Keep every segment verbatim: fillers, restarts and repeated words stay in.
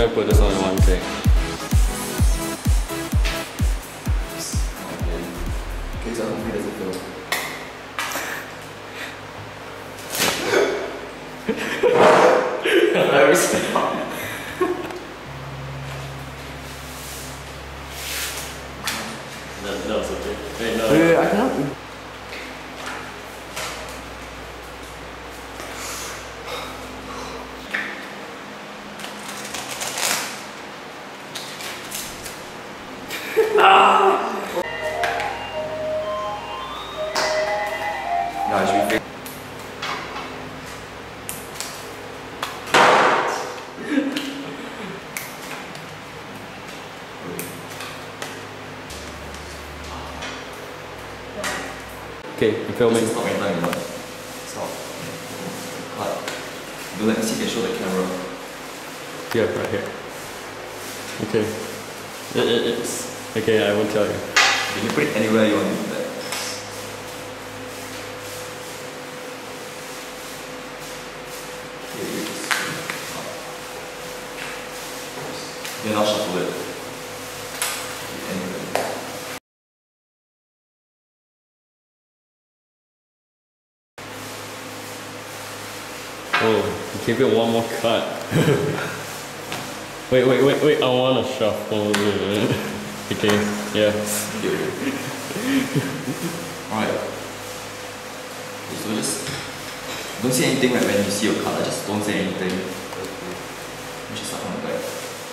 gonna put this on in one take. Okay, so hopefully doesn't feel. I respect. That, that was okay. Wait, no. Wait, wait, I cannot. Yeah, I should be. Okay, I'm filming. Stop anytime you want. Stop. Cut. Don't let me see, you can show the camera. Yeah, right here. Okay. It, it, it's okay. I won't tell you. You can put it anywhere you want to do that. You're not shuffle it. Anywhere. Oh, give it one more cut. wait, wait, wait, wait. I want to shuffle it. Okay, yeah. Alright. So just don't say anything right when you see your card. Just don't say anything. You just start from the back.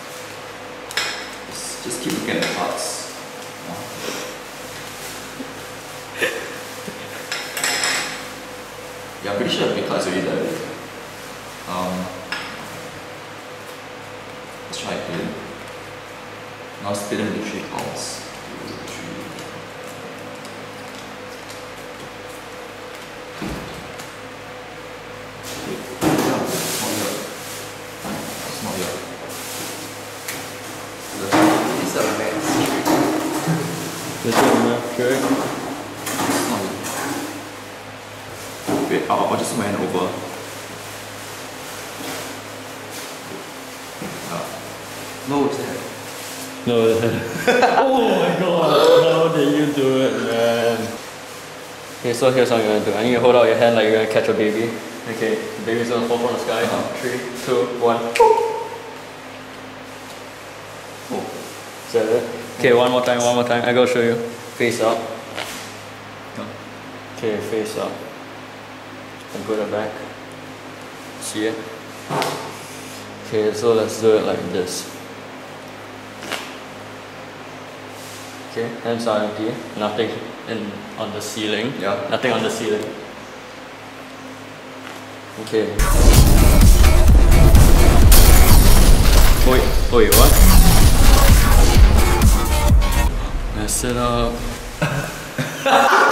Just, just keep looking at the cards. Yeah, I'm pretty sure the big cards already there. Um, let's try again. Now split them into three columns. Two, three. Wait, no, it's not here. It's not here. It's a max trick. This is my trick. It's not here. Wait, I'll, I'll just man over. No, it's there. No. Oh my god! How did you do it, man? Okay, so here's what I'm gonna do. I need you to hold out your hand like you're gonna catch a baby. Okay, the baby's gonna fall from the sky. Uh-huh. Three, two, one. Oh. Is that it? Okay, one more time, one more time. I gotta show you. Face up. No. Okay, face up. And put it back. See it? Okay, so let's do it like this. Okay, hands are empty. Nothing in on the ceiling. Yeah. Nothing on the ceiling. Okay. Wait, wait, what? Mess it up.